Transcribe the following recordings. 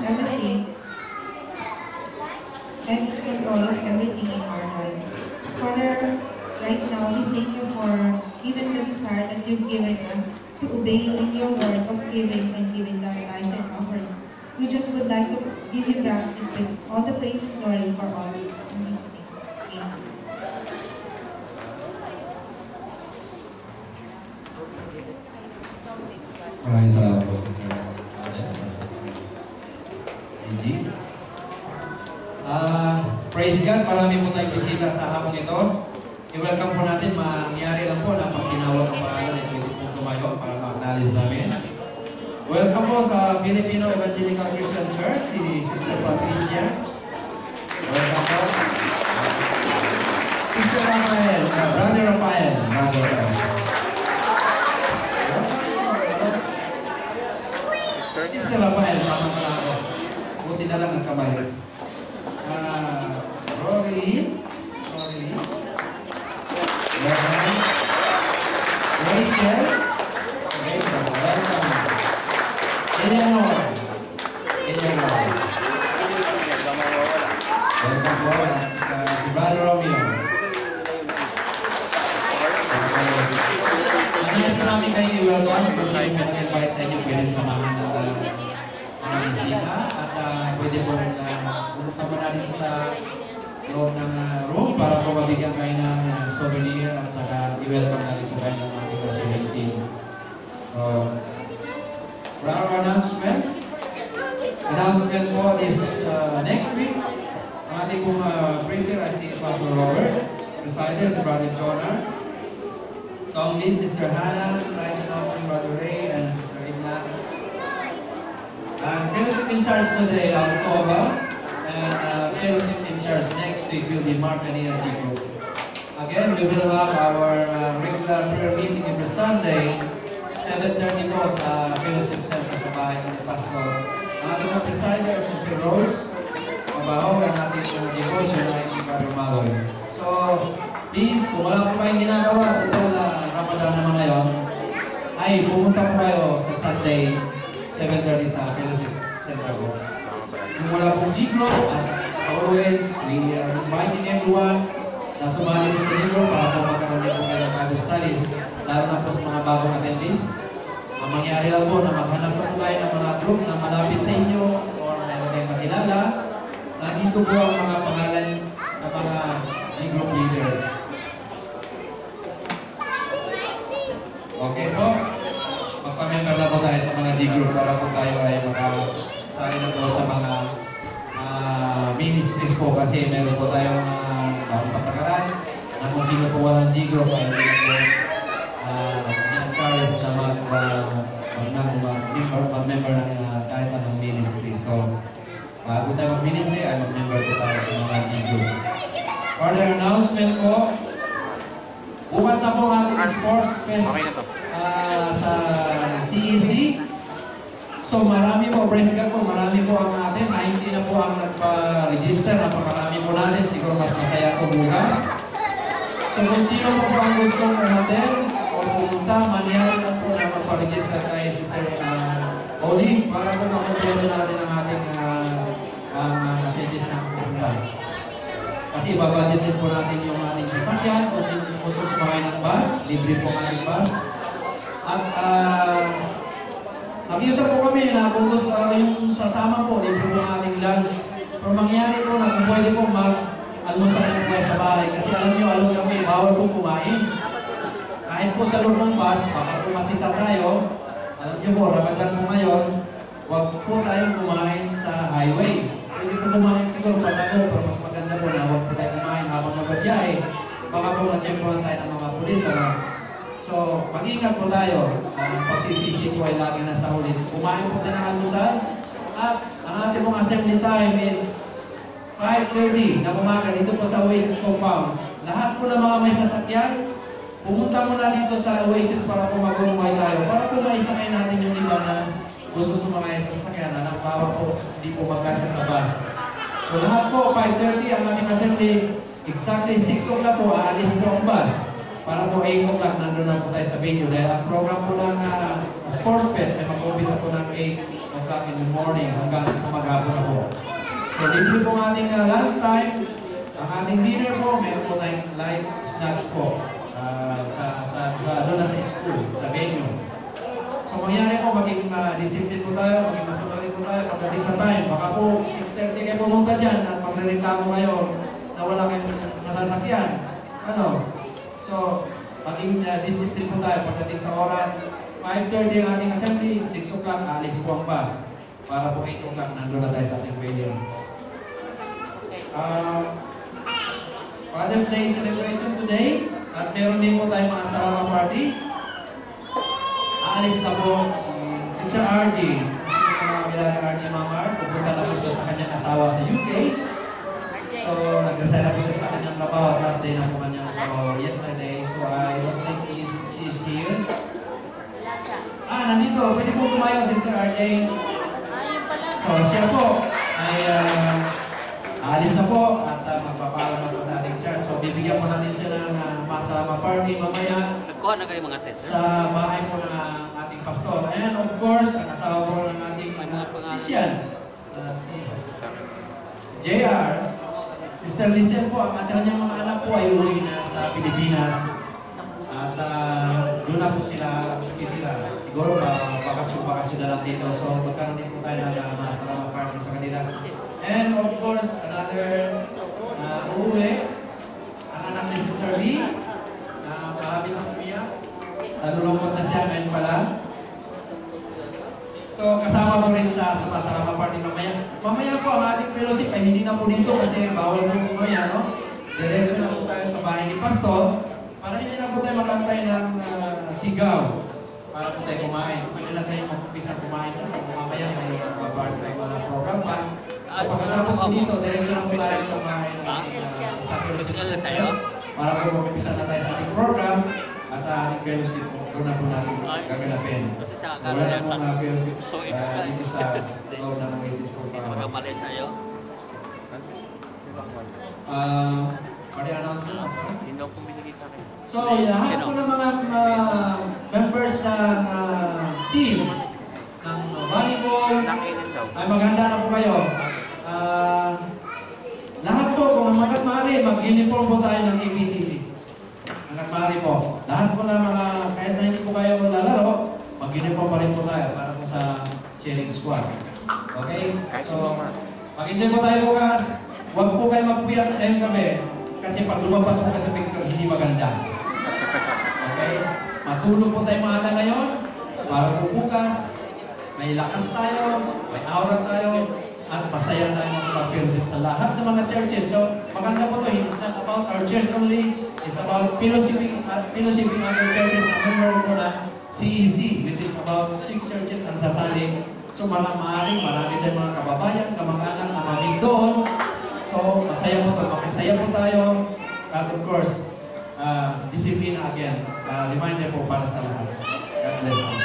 everything and is control of everything in our lives. Father, right now we thank you for even the desire that you've given us to obey you in your word of giving and giving our lives and offering. We just would like to give you gratitude, all the praise and glory for all this. In Jesus' name. Amen. Maraming salamat po, Sister Alex. Gigi. Praise God, marami po tayong bisita sa hapon ito. I-welcome po natin, mangyari lang po na pag tinawag ang pangalan ay pwede po tumayo para ma-acknowledge namin. Welcome po sa Filipino Evangelical Christian Church, si Sister Patricia. Welcome po. Sister Rafael, Brother Rafael. Sister Rafael, tama pala ako. Buti na lang ang kamali. Rory. Rachel. Welcome. Eleanor. Welcome po. Si Brother Romeo. Nais ko namin kayo i-welcome kasi yung mag-invite sa inyo pwede samahan ng bisita at pwede po pumunta po natin sa loob ng room para po mabigyan kayo ng souvenir at saka i-welcome natin po kayo ng mga facility. So, for our announcement po is next week, ang ating pong preacher ay si Pastor Robert, presider si Brother Jonah, song lead Sister Hannah, Lighten Offering Brother Ray, and Sister Edna. Fellowship in charge today, Alcoba, and fellowship in charge next week will be Mark and Ian Group. Again, we will have our regular prayer meeting every Sunday, 7:30 po sa fellowship center sa bahay ng Pastor. Ang ating mga presider, Sister Rose, mabaho ang ating devotion ay si Brother Maloy. So, please, kung wala po kayong ginagawa, total na Ramadan naman ngayon, ay pumunta po kayo sa Sunday, 7:30 sa fellowship center po. Kung wala pong G-Group, as always, we are inviting everyone na sumali po sa G-Group para po magkaroon din po kayo ng Bible studies, lalo na po sa mga bagong attendees. Ang mangyari lang po na maghanap po kayo ng mga group na malapit sa inyo or meron kayong makilala. Nandito po ang mga pangalan ng mga G-Group leaders. Okay po? Magpamember na po tayo sa mga G-Group para po tayo ay makasali na po sa mga ministries po kasi meron po tayong bagong patakaran na kung sino po walang G-Group ay encourage na mag-member ng kahit anong ministry. So, bago tayo mag-ministry ay mag-member po tayo sa mga G-Group. Further announcement po, bukas na po ang ating sports fest sa CEC. So marami po, praise God po, marami po ang atin. 90 na po ang nagpa-register. Napakarami po natin. Siguro mas masaya po bukas. So kung sino po ang gustong umaten o pumunta, mangyari na po na magpa-register tayo si Sir Oli para po makumpleto natin ang ating attendees na pupunta. Kasi ibabudget din po natin yung ating sasakyan. Kung sino gusto sumakay ng bus, libre po ang ating bus. At nag-iusap po kami na kung gusto yung sasama po, libre po ang ating lunch. Pero mangyari po na kung pwede po mag-almusal po kayo sa bahay. Kasi alam nyo kami, bawal po kumain. Kahit po sa loob ng bus, baka po masita tayo. Alam nyo po, Ramadan po ngayon, huwag po tayong kumain sa highway. Pwede po kumain siguro pagkano, pero mas maganda po na huwag po tayo kumain habang magbabiyahe. Baka po na-checkpoint tayo ng mga pulis. So, mag-ingat po tayo. Pagsisisi po ay lagi nasa huli. So, kumain po tayo ng almusal. At ang ating pong assembly time is 5:30 na umaga dito po sa Oasis Compound. Lahat po ng mga may sasakyan, pumunta muna dito sa Oasis para po mag-umbay tayo. Para po maisakay natin yung iba na gusto sumakay sa sasakyan. Alam para po hindi po magkasya sa bus. So, lahat po, 5:30 ang ating assembly. Exactly 6 o'clock po, aalis po ang bus. Para po 8 o'clock, nandun na po tayo sa venue. Dahil ang program po ng Sports Fest ay mag-umpisa po ng 8 o'clock. o'clock in the morning hanggang sa maghapon na po. So, libre po ang ating lunch time. Ang ating dinner po, meron po tayong light snacks po doon na sa school, sa venue. So, mangyari po, maging discipline po tayo, maging masunod po tayo pagdating sa time. Baka po, 6:30 kayo pumunta dyan at magre-reklamo kayo na wala kayong nasasakyan. Ano? So, maging discipline po tayo pagdating sa oras. 5:30 ang ating assembly, 6 o'clock, alis po ang bus. Para po 8 o'clock, nandun na tayo sa ating venue. Father's Day celebration today. At meron din po tayong mga salama party. Aalis na po si Sister RG. Mga RG Mamar. Pupunta na po siya sa kanyang asawa sa UK. So, nag-resign na po siya sa kanyang trabaho. Last day na po kanyang trabaho yesterday. So, I don't think she is here. Nandito. Pwede po tumayo, Sister RJ. So, siya po ay aalis na po at magpapaalam na po sa ating church. So, bibigyan po natin siya ng masalama party mamaya. Nagkuha na kayo mga test. Sa bahay po ng ating pastor. And of course, ang asawa po ng ating Christian. Si JR. Sister Lizelle po, ang kanyang mga anak po ay uwi na sa Pilipinas. At doon na po sila titira. Siguro bakasyon na lang dito. So, magkaroon din po tayo ng masalama party sa kanila. And of course, another uuwi, ang anak ni Sister B, marami ng umiyak. Nalulungkot na siya ngayon pala. So, kasama po rin sa masalama party mamaya. Mamaya po, ang ating fellowship ay hindi na po dito kasi bawal po mamaya, no? Diretso na po tayo sa bahay ni Pastor para hindi na po tayo makantay ng sigaw para po tayo kumain. Pwede na tayo mag-umpisa kumain na. Mamaya may mga program pa. So, pagkatapos po dito, diretso na po tayo sa bahay sa fellowship. Para po mag-umpisa na tayo sa ating program at sa ating fellowship po. Doon na po natin gaganapin. So, wala na po na fellowship dito sa loob ng Oasis po. Magkamalit sa'yo? Party announcement, Pastor? Hindi ako binigay sa akin. So, lahat po ng mga members ng team ng volleyball ay maganda na po kayo. Lahat po, kung hanggat maaari, mag-uniform po tayo ng ABCC. Hanggat maaari po. Lahat po ng mga, kahit na hindi po kayo lalaro, mag-uniform pa rin po tayo para po sa cheering squad. Okay? So, mag-enjoy po tayo bukas. Huwag po kayo magpuyat ngayong gabi. Kasi pag lumabas po kayo sa picture, hindi maganda. Okay? Matulog po tayo maaga ngayon. Para po bukas, may lakas tayo, may aura tayo, at masaya tayo mag-fellowship sa lahat ng mga churches. So, maganda po ito. It's not about our church only. It's about fellowshipping other churches. Ang meron po na CEC, which is about 6 churches ang sasali. So, marami tayong mga kababayan, kamag-anak na mamig doon. So, masaya po ito. Makasaya po tayo. At of course, discipline again. Reminder po para sa lahat. God bless you.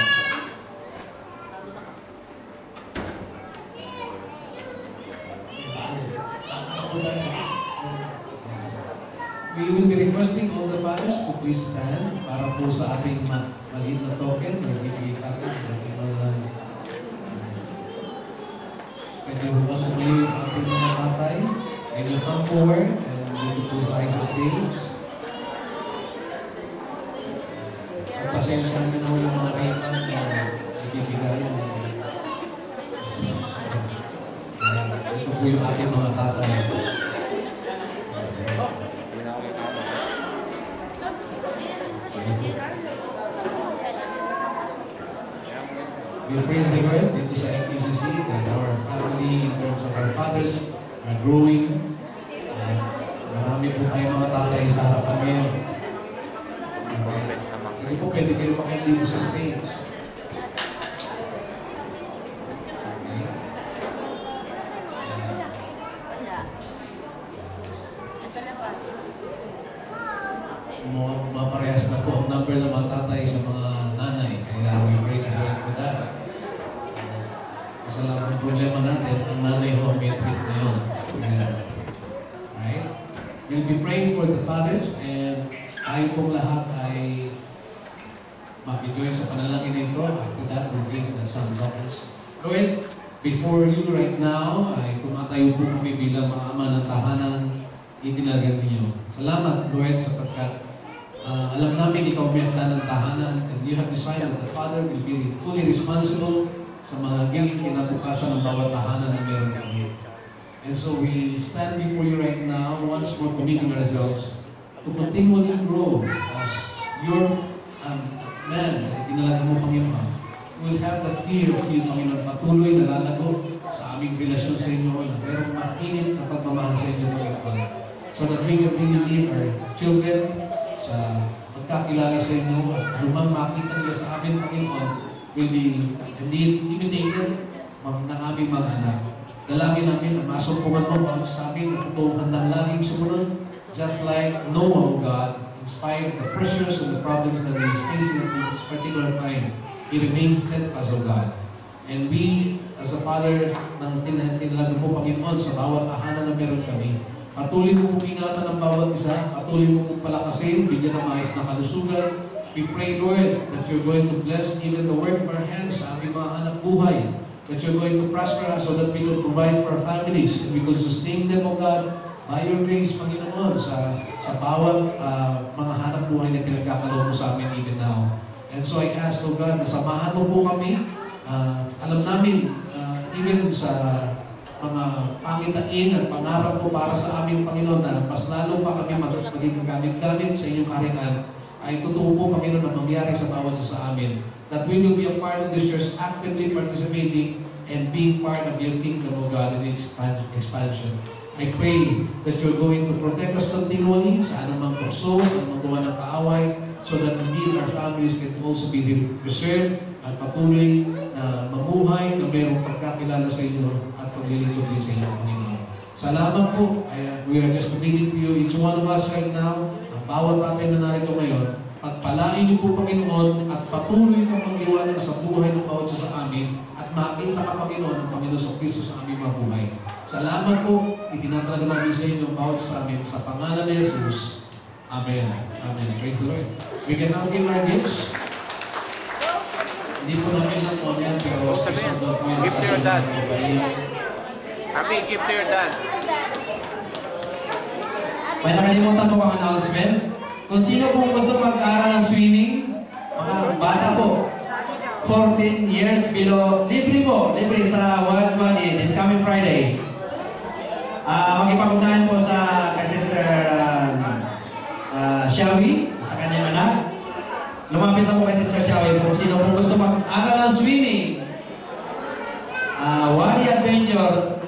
We will be requesting all the fathers to please stand para po sa ating maliit na token na ibigay sa atin. Pwede po ba tumayo yung ating mga tatay? And you come forward and dito po sa ISO stage. Pasensya namin na yung mga refund na ibibigayan. Ito po yung ating mga tatay. We praise the Lord dito sa MPCC that our family in terms of our fathers are growing. Marami po tayo mga tatay sa harapan ngayon. Sige po, pwede kayo makain dito sa stage. Okay. Maparehas na po ang number ng mga tatay sa mga nanay. Kaya we praise the Lord for that. Isa lang ang problema natin, ang nanay ho may hit ngayon. Right? We'll be praying for the fathers and tayo pong lahat ay mag-join sa panalangin nito. After that, we'll give some comments. Lord, before you right now, ay tumatayo po kami bilang mga ama ng tahanan itinalagan ninyo. Salamat, Lord, sapagkat alam namin ikaw may akda ng tahanan and you have decided that the Father will be fully responsible sa mga giling kinabukasan ng bawat tahanan na meron kami. And so we stand before you right now, once more committing ourselves to continually grow as your man na itinalagan mo, Panginoon. We'll have that fear of you, Panginoon, patuloy na lalago sa aming relasyon sa inyo na merong mainit na pagmamahal sa inyo, Panginoon. So that we can really lead our children sa pagkakilala sa inyo at lumang makita nila sa amin, Panginoon, will be indeed imitated ng aming mga anak. Dalangin namin na masumpungan mo ang sa amin at ito handang laging sumunod, just like Noah, God, in spite of the pressures and the problems that he is facing at this particular time, he remains steadfast, O God. And we, as a father, ng tinalagan mo, Panginoon, sa bawat tahanan na meron kami, patuloy mo pong ingatan ang bawat isa, patuloy mo pong palakasin, bigyan ng maayos na kalusugan. We pray, Lord, that you're going to bless even the work of our hands sa aming mga anak buhay, that you're going to prosper us so that we can provide for our families and we can sustain them, O God, by your grace, Panginoon, sa bawat mga hanap buhay na pinagkakaloob mo sa amin even now. And so I ask, O God, na samahan mo po kami. Alam namin, even sa mga pangitain at pangarap mo para sa amin, Panginoon, na mas lalo pa kami maging kagamit-gamit sa inyong kaharian, ay totoo po, Panginoon, na mangyari sa bawat isa sa amin. That we will be a part of this church, actively participating and being part of your kingdom, O God, in its expansion. I pray that you're going to protect us continually sa anumang tukso, sa anumang gawa ng kaaway, so that indeed our families can also be preserved at patuloy na mabuhay na mayroong pagkakilala sa inyo at paglilingkod din sa inyo, Panginoon. Salamat po. We are just committing to you, each one of us right now, ang bawat atin na narito ngayon, pagpalain niyo po, Panginoon, at patuloy kang magdiwanan sa buhay ng bawat isa sa amin at makita ka, Panginoon, ng Panginoon sa Kristo sa aming mga buhay. Salamat po. Itinatalaga namin sa inyo ang bawat sa amin sa pangalan ni Jesus. Amen. Amen. Praise the Lord. We can now give our gifts. Hindi po namin lang po yan, pero special daw po yan Give to your dad. Happy, give to your dad. May nakalimutan po ang announcement. Kung sino pong gusto mag-aral ng swimming, mga bata po, 14 years below, libre po, libre sa Wild Body this coming Friday. Magipag-ugnayan po sa kay Sister Shawi, sa kanyang anak. Lumapit na po kay Sister Shawi kung sino pong gusto mag-aral ng swimming. Wadi Adventure,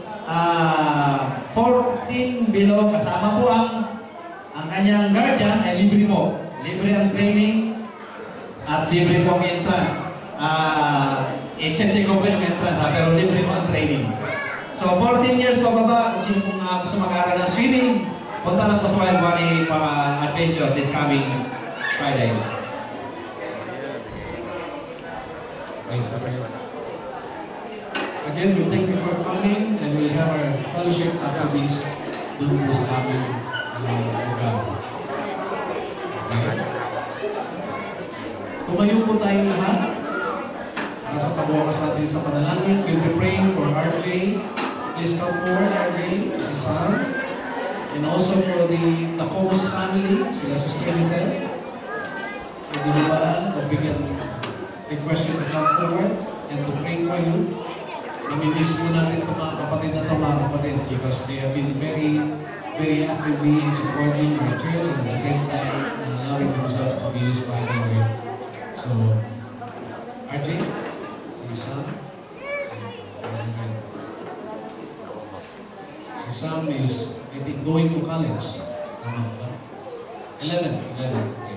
14 below, kasama po ang kanyang guardian ay libre po. Libre ang training at libre po ang entrance. I-check ko po yung entrance, pero libre po ang training. So 14 years po baba, kung sino pong gusto mag-aaral ng swimming, punta lang po sa Wild Bunny Adventure this coming Friday. Again, we thank you for coming and we'll have our fellowship after this dun po sa aming lugar. Okay? Tumayo po tayong lahat para sa pagwakas natin sa panalangin. We'll be praying for RJ. Please come forward, RJ, si Sam. And also for the Tacomos family, sila Sister Lizelle. Pwede mo ba nabigyan request you to come forward and to pray for you? Namimiss po natin itong mga kapatid na ito, mga kapatid, because they have been very, very actively supporting our church and at the same time allowing themselves to be used by the Lord. So, RJ, si Sam, si Sam is, I think, going to college. Tama ba? 11. Okay.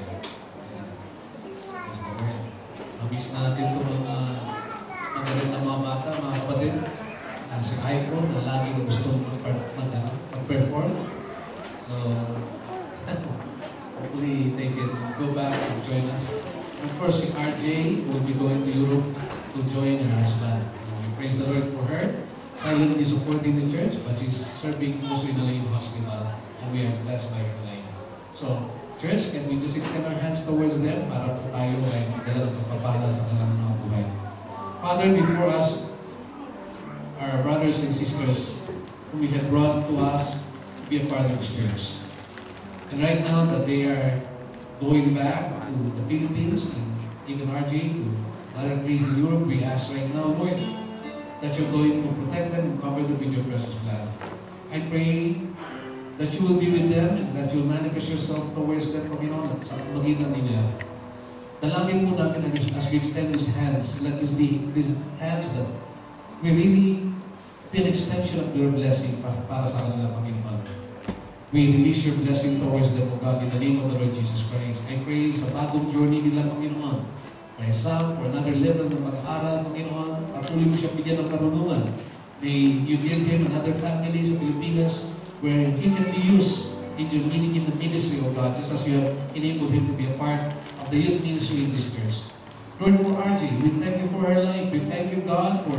Namiss natin itong mga magaling na mga bata, mga kapatid. Si Aiko na laging gustong mag-perform. So, hopefully they can go back and join us. Of course, si RJ will be going to Europe to join her husband. Praise the Lord for her. Silently supporting the church, but she's serving also in a lane hospital. And we are blessed by her life. So, church, can we just extend our hands towards them para po tayo ay dala ng pagpapala sa kanilang mga buhay. Father, before us, our brothers and sisters whom we had brought to us to be a part of this church. And right now that they are going back to the Philippines and even RJ to other places in Europe, we ask right now, Lord, that you're going to protect them and cover them with your precious blood. I pray that you will be with them and that you will manifest yourself towards them, Panginoon, at sa magitan nila. Dalangin po namin as we extend these hands, let this be these hands that we really be an extension of your blessing para sa kanila, Panginoon. We release your blessing towards them, O God, in the name of the Lord Jesus Christ. I pray sa bagong journey nila, Panginoon, may some for another level ng pag-aaral, Panginoon, patuloy mo siya bigyan ng karunungan. May you give him another family sa Pilipinas where he can be used in the ministry, O God, just as you have enabled him to be a part of the youth ministry in this church. Lord, for RJ, we thank you for her life. We thank you, God, for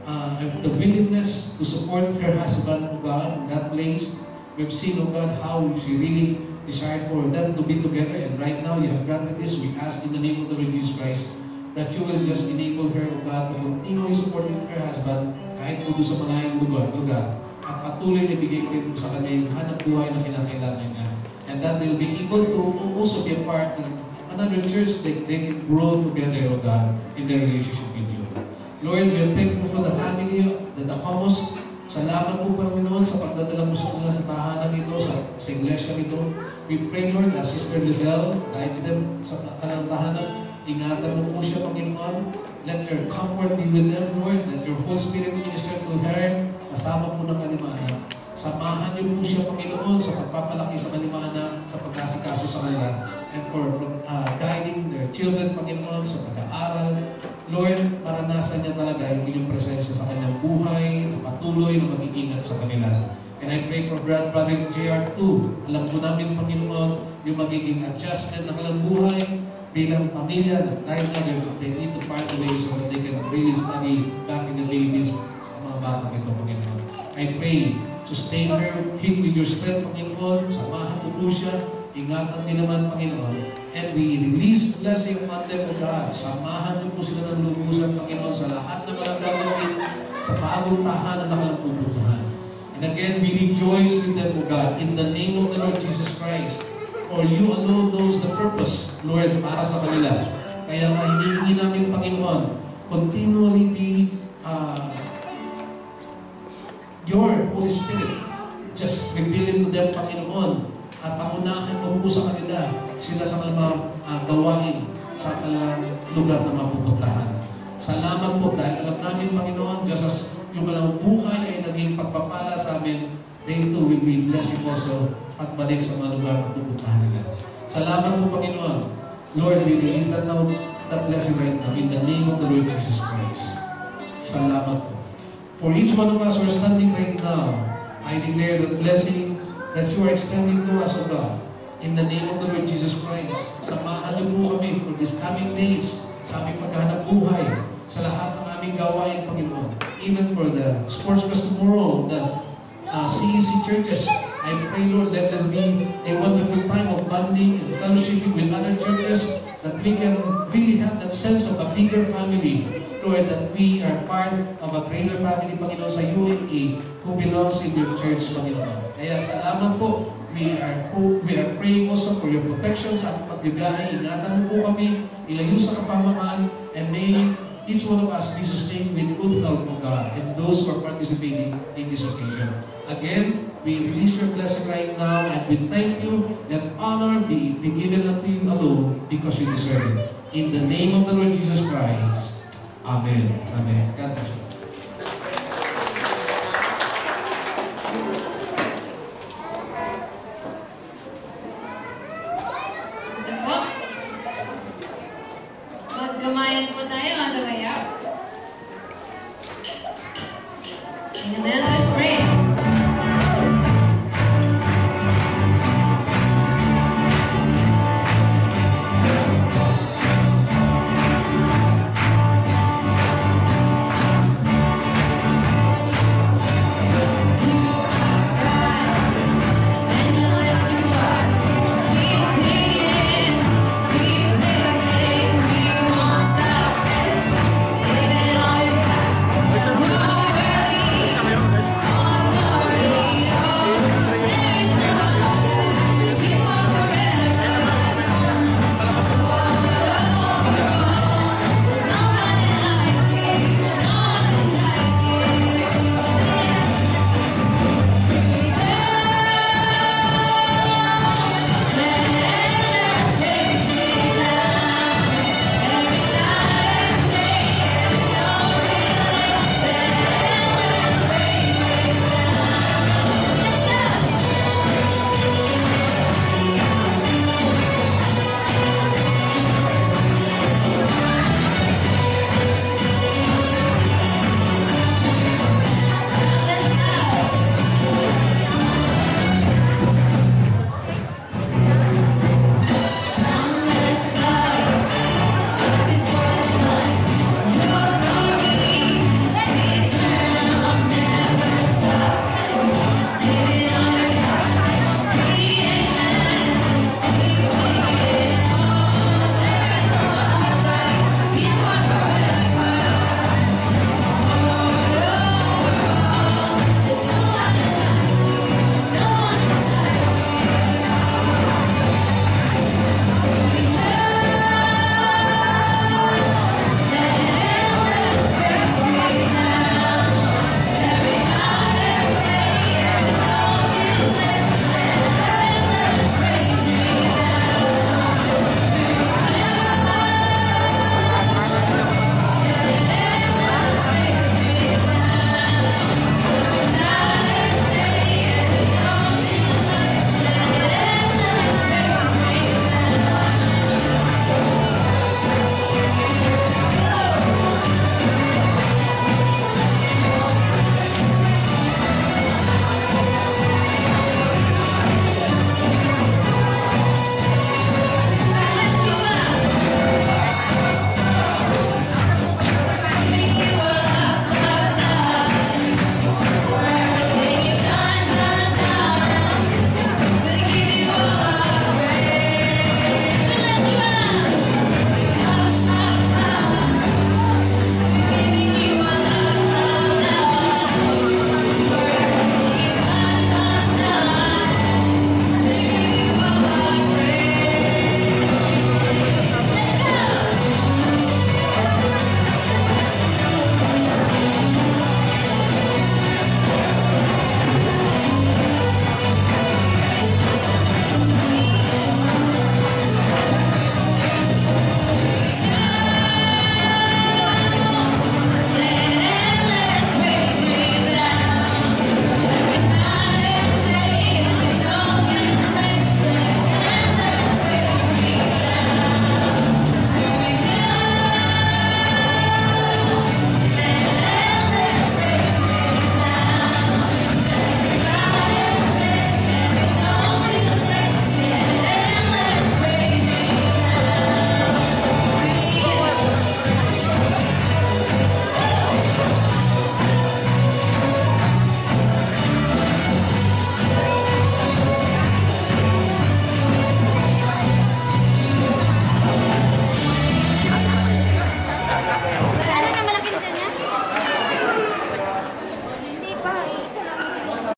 the willingness to support her husband, O God, in that place. We've seen, O God, how she really desired for them to be together, and right now you have granted this. We ask in the name of the Lord Jesus Christ that you will just enable her, O God, to continually supporting her husband kahit po sa mga lugar, at patuloy na ibigay ko rin po sa kanya yung hanap buhay na kinakailangan niya. And that they will be able to also be a part of another church that they can grow together, O God, in their relationship with you. Lord, we are thankful for the family, the Dacomos. Salamat po, Panginoon, sa pagdadala mo sa kanila sa tahanan ito, sa iglesia nito. We pray, Lord, as Sister Lizelle, guide them sa kanilang tahanan. Ingatan mo po siya, Panginoon. Let your comfort be with them, Lord. Let your Holy Spirit minister to her. Kasama po ng kanyang mga anak. Samahan niyo po siya, Panginoon, sa pagpapalaki sa kanyang mga anak, sa pagkasikaso sa kanila, and for guiding their children, Panginoon, sa pag-aaral. Lord, maranasan niya talaga yung inyong presensya sa kanyang buhay, na patuloy na mag-iingat sa kanila. And I pray for Brother JR2. Alam po namin, Panginoon, yung magiging adjustment ng kanilang buhay bilang pamilya, na right now they need to part away so that they can really study back in the Philippines sa mga batang ito, Panginoon. I pray, sustain her, keep with your strength, Panginoon, samahan mo po siya, ingatan din naman, Panginoon. And we release blessing on them, O God. Samahan niyo po sila ng lubusan, Panginoon, sa lahat ng walang gagawin, sa bagong tahanan na walang pupuntahan. And again, we rejoice with them, O God, in the name of the Lord Jesus Christ. For you alone knows the purpose, Lord, para sa kanila. Kaya nga, hinihingi namin, Panginoon, continually be your Holy Spirit. Just reveal to them, Panginoon, at pangunahan mo po sa kanila sila sa mga gawain sa kanilang lugar na mapupuntahan. Salamat po dahil alam namin, Panginoon, just as yung kanilang buhay ay naging pagpapala sa amin, they too will be blessing also at balik sa mga lugar na pupuntahan nila. Salamat po, Panginoon. Lord, we release that now, that blessing right now in the name of the Lord Jesus Christ. Salamat po. For each one of us who are standing right now, I declare the blessing that you are extending to us, O God, in the name of the Lord Jesus Christ. Samahan niyo po kami for these coming days, sa aming paghahanap buhay, sa lahat ng aming gawain, Panginoon. Even for the sports fest tomorrow, the CEC churches, I pray, Lord, let this be a wonderful time of bonding and fellowshipping with other churches, that we can really have that sense of a bigger family, Lord, that we are part of a greater family, Panginoon, sa UAE, who belongs in your church, Panginoon. Kaya salamat po. We are praying also for your protection sa ating pagbibiyahe. Ingatan mo po kami, ilayo sa kapamakan, and may each one of us be sustained with good health, O God, and those who are participating in this occasion. Again, we release your blessing right now, and we thank you that honor be given unto you alone because you deserve it. In the name of the Lord Jesus Christ. Amen. Amen. God bless you.